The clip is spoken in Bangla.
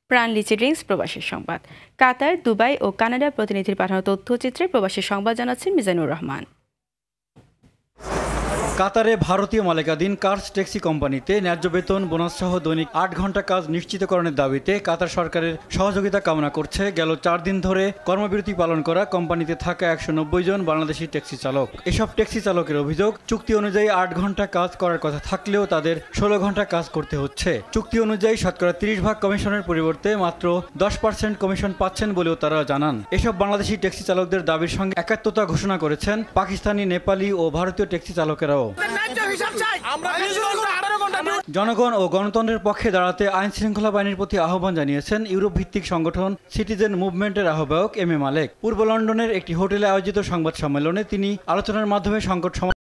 প্রাণলিচি ড্রিঙ্কস প্রবাসী সংবাদ। কাতার, দুবাই ও কানাডার প্রতিনিধির পাঠানো তথ্যচিত্রে প্রবাসী সংবাদ জানাচ্ছেন মিজানুর রহমান। কাতারে ভারতীয় মালিকাধীন কার্স ট্যাক্সি কোম্পানিতে ন্যায্য বেতন, বোনাস সহ দৈনিক ৮ ঘন্টা কাজ নিশ্চিতকরণের দাবিতে কাতার সরকারের সহযোগিতা কামনা করছে গেল ৪ দিন ধরে কর্মবিরতি পালন করা কোম্পানিতে থাকা ১৯০ জন বাংলাদেশি ট্যাক্সি চালক। এসব ট্যাক্সি চালকের অভিযোগ, চুক্তি অনুযায়ী ৮ ঘন্টা কাজ করার কথা থাকলেও তাদের ১৬ ঘন্টা কাজ করতে হচ্ছে। চুক্তি অনুযায়ী শতকরা ৩০% কমিশনের পরিবর্তে মাত্র ১০% কমিশন পাচ্ছেন বলেও তারা জানান। এসব বাংলাদেশি ট্যাক্সি চালকদের দাবির সঙ্গে একাত্মতা ঘোষণা করেছেন পাকিস্তানি, নেপালি ও ভারতীয় ট্যাক্সি চালকেরাও। জনগণ ও গণতন্ত্রের পক্ষে দাঁড়াতে আইন শৃঙ্খলা বাহিনীর প্রতি আহ্বান জানিয়েছেন ইউরোপ ভিত্তিক সংগঠন সিটিজেন মুভমেন্টের আহ্বায়ক এম এ মালেক। পূর্ব লন্ডনের একটি হোটেলে আয়োজিত সংবাদ সম্মেলনে তিনি আলোচনার মাধ্যমে সংকট